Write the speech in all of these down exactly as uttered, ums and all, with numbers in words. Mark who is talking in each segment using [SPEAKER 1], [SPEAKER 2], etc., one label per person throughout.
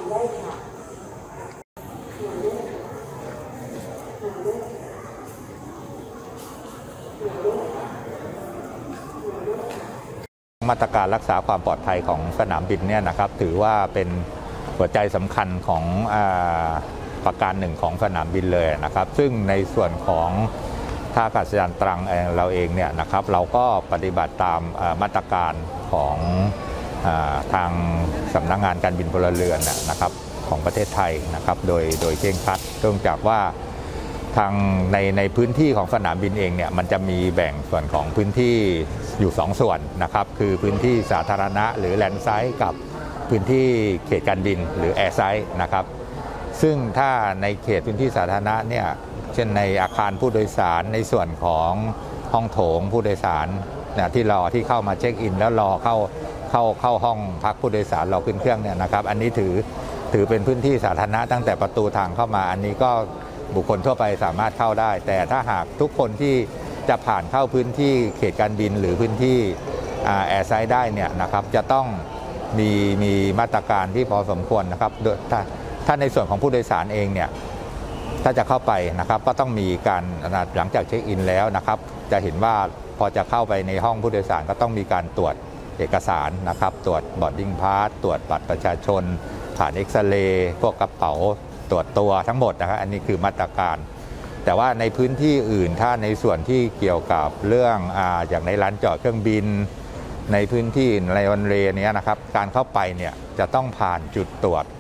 [SPEAKER 1] ได้ค่ะ
[SPEAKER 2] มาตรการรักษาความปลอดภัยของสนามบินเนี่ยนะครับถือว่าเป็นหัวใจสำคัญของประการหนึ่งของสนามบินเลยนะครับซึ่งในส่วนของท่าอากาศยานตรังเราเองเนี่ยนะครับเราก็ปฏิบัติตามมาตรการของทางสำนักงานการบินพลเรือนนะครับของประเทศไทยนะครับโดยโดยเคร่งครัดเนื่องจากว่าทางในในพื้นที่ของสนามบินเองเนี่ยมันจะมีแบ่งส่วนของพื้นที่อยู่สองส่วนนะครับคือพื้นที่สาธารณะหรือแลนด์ไซด์กับพื้นที่เขตการบินหรือแอร์ไซด์นะครับซึ่งถ้าในเขตพื้นที่สาธารณะเนี่ยเช่นในอาคารผู้โดยสารในส่วนของห้องโถงผู้โดยสารนะที่รอที่เข้ามาเช็คอินแล้วรอเข้าเข้าเข้าห้องพักผู้โดยสารรอขึ้นเครื่องเนี่ยนะครับอันนี้ถือถือเป็นพื้นที่สาธารณะตั้งแต่ประตูทางเข้ามาอันนี้ก็บุคคลทั่วไปสามารถเข้าได้แต่ถ้าหากทุกคนที่จะผ่านเข้าพื้นที่เขตการบินหรือพื้นที่แอร์ไซด์ได้เนี่ยนะครับจะต้องมีมีมาตรการที่พอสมควรนะครับถ้าถ้าในส่วนของผู้โดยสารเองเนี่ยถ้าจะเข้าไปนะครับก็ต้องมีการหลังจากเช็คอินแล้วนะครับจะเห็นว่าพอจะเข้าไปในห้องผู้โดยสารก็ต้องมีการตรวจเอกสารนะครับตรวจบอร์ดดิ้งพาสตรวจบัตรประชาชนผ่านเอ็กซเรย์พวกกระเป๋าตรวจตัวทั้งหมดนะครับอันนี้คือมาตรการแต่ว่าในพื้นที่อื่นถ้าในส่วนที่เกี่ยวกับเรื่องอ่าอย่างในลานจอดเครื่องบินในพื้นที่ในวันเวย์นี้นะครับการเข้าไปเนี่ยจะต้องผ่านจุดตรวจ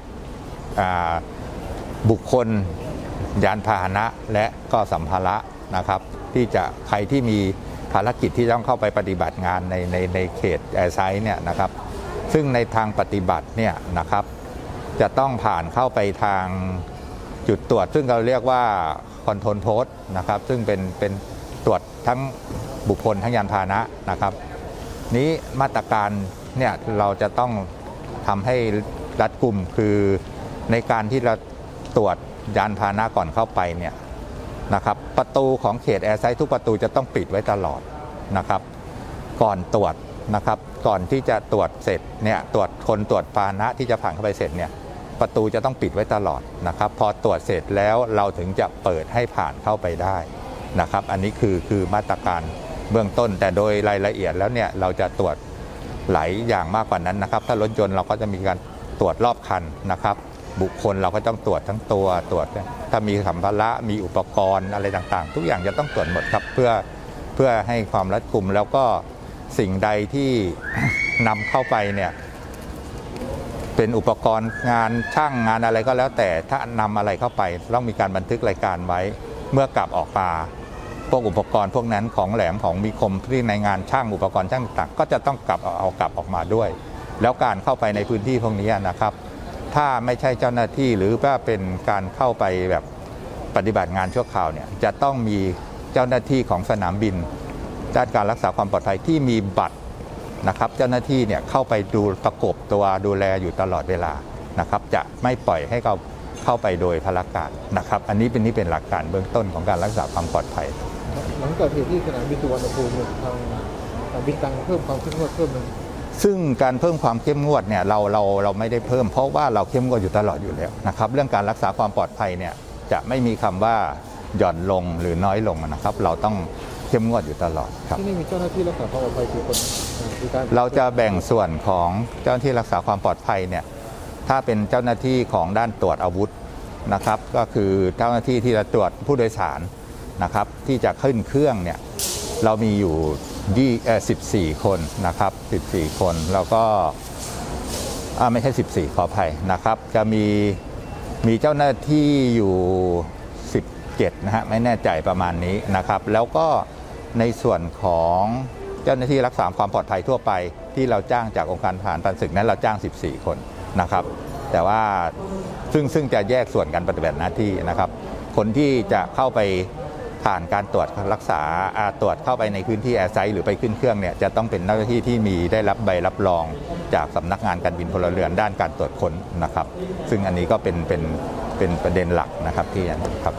[SPEAKER 2] บุคคลยานพาหนะและก็สัมภาระนะครับที่จะใครที่มีภารกิจที่ต้องเข้าไปปฏิบัติงานในในในเขตแอร์ไซด์เนี่ยนะครับซึ่งในทางปฏิบัติเนี่ยนะครับจะต้องผ่านเข้าไปทางจุดตรวจซึ่งเราเรียกว่าคอนโทรลโพสต์นะครับซึ่งเป็นเป็นตรวจทั้งบุคคลทั้งยานพาหนะนะครับนี้มาตรการเนี่ยเราจะต้องทำให้รัดกุมคือในการที่เราตรวจยานพาหนะก่อนเข้าไปเนี่ยนะครับประตูของเขตแอร์ไซด์ทุกประตูจะต้องปิดไว้ตลอดนะครับก่อนตรวจนะครับก่อนที่จะตรวจเสร็จเนี่ยตรวจคนตรวจพาหนะที่จะผ่านเข้าไปเสร็จเนี่ยประตูจะต้องปิดไว้ตลอดนะครับพอตรวจเสร็จแล้วเราถึงจะเปิดให้ผ่านเข้าไปได้นะครับอันนี้คือคือมาตรการเบื้องต้นแต่โดยรายละเอียดแล้วเนี่ยเราจะตรวจหลายอย่างมากกว่านั้นนะครับถ้ารถยนต์เราก็จะมีการตรวจรอบคันนะครับบุคคลเราก็ต้องตรวจทั้งตัวตรวจถ้ามีสัมภาระมีอุปกรณ์อะไรต่างๆทุกอย่างจะต้องตรวจหมดครับเพื่อเพื่อให้ความรัดกุมแล้วก็สิ่งใดที่นำเข้าไปเนี่ยเป็นอุปกรณ์งานช่างงานอะไรก็แล้วแต่ถ้านำอะไรเข้าไปต้องมีการบันทึกรายการไว้เมื่อกลับออกมาพวกอุปกรณ์พวกนั้นของแหลมของมีคมที่ในงานช่างอุปกรณ์ช่างต่างก็จะต้องกลับเอากลับออกมาด้วยแล้วการเข้าไปในพื้นที่พวกนี้นะครับถ้าไม่ใช่เจ้าหน้าที่หรือว่าเป็นการเข้าไปแบบปฏิบัติงานชั่วคราวเนี่ยจะต้องมีเจ้าหน้าที่ของสนามบินด้านการรักษาความปลอดภัยที่มีบัตรนะครับเจ้าหน้าที่เนี่ยเข้าไปดูประกบตัวดูแลอยู่ตลอดเวลานะครับจะไม่ปล่อยให้เขาเข้าไปโดยพลการนะครับอันนี้เป็นนี่เป็นหลักการเบื้องต้นของการรักษาความปลอดภัย
[SPEAKER 3] หลังเกิดเหตุที่สนามบินสุวรรณภูมิทางการบินตรังเพิ่มความเข้มงวดเพิ่มเลย
[SPEAKER 2] ซึ่งการเพิ่มความเข้มงวดเนี่ยเราเราเราไม่ได้เพิ่มเพราะว่าเราเข้มงวดอยู่ตลอดอยู่แล้วนะครับเรื่องการรักษาความปลอดภัยเนี่ยจะไม่มีคำว่าหย่อนลงหรือน้อยลงนะครับเราต้องเข้มงวดอยู่ตลอดครับ
[SPEAKER 3] ที่นี่มีเจ้าหน้าที่รักษาความปลอดภัยกี่คน
[SPEAKER 2] เราจะแบ่งส่วนของเจ้าหน้าที่รักษาความปลอดภัยเนี่ยถ้าเป็นเจ้าหน้าที่ของด้านตรวจอาวุธนะครับก็คือเจ้าหน้าที่ที่จะตรวจผู้โดยสารนะครับที่จะขึ้นเครื่องเนี่ยเรามีอยู่สิบสี่คนนะครับสิบสี่คนแล้วก็ไม่ใช่สิบสี่ขออภัยนะครับจะมีมีเจ้าหน้าที่อยู่สิบเจ็ดนะฮะไม่แน่ใจประมาณนี้นะครับแล้วก็ในส่วนของเจ้าหน้าที่รักษาความปลอดภัยทั่วไปที่เราจ้างจากองค์การทหารผ่านศึกนั้นเราจ้างสิบสี่คนนะครับแต่ว่าซึ่งซึ่งจะแยกส่วนกันปฏิบัติหน้าที่นะครับคนที่จะเข้าไปผ่านการตรวจรักษาตรวจเข้าไปในพื้นที่แอร์ไซด์หรือไปขึ้นเครื่องเนี่ยจะต้องเป็นเจ้าหน้าที่ที่มีได้รับใบรับรองจากสำนักงานการบินพลเรือนด้านการตรวจค้นนะครับซึ่งอันนี้ก็เป็นเป็นเป็นประเด็นหลักนะครับที่ครับ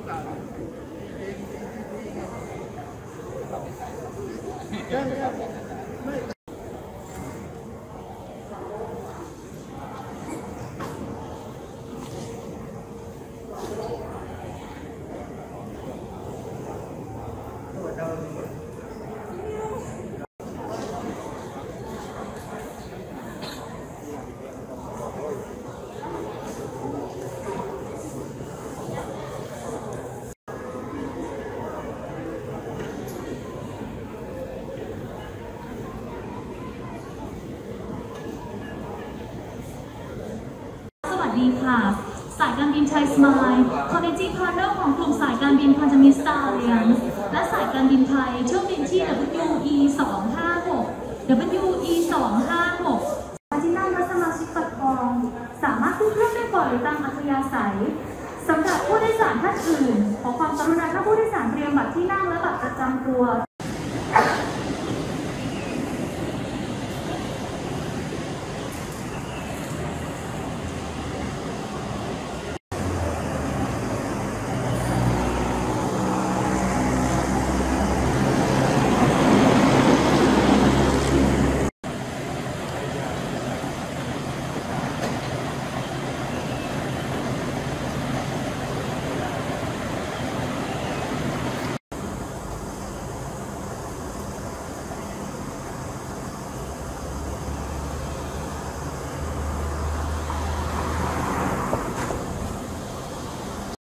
[SPEAKER 1] ได้ Class สายการบินไทยสมายคอนเนคติ้งพาร์ทเนอร์ของกลุ่มสายการบินพันธมิตร Star Alliance และสายการบินไทยเที่ยวบินที่ ดับเบิลยู อี สองห้าหก ดับเบิลยู อี สองห้าหก ที่นั่งและสมาชิกบัตรทองสามารถขึ้นเครื่องได้ก่อนหรือตามอัธยาศัยสำหรับผู้โดยสารท่านอื่นขอความกรุณาถ้าผู้โดยสารเตรียมบัตรที่นั่งและบัตรประจำตัว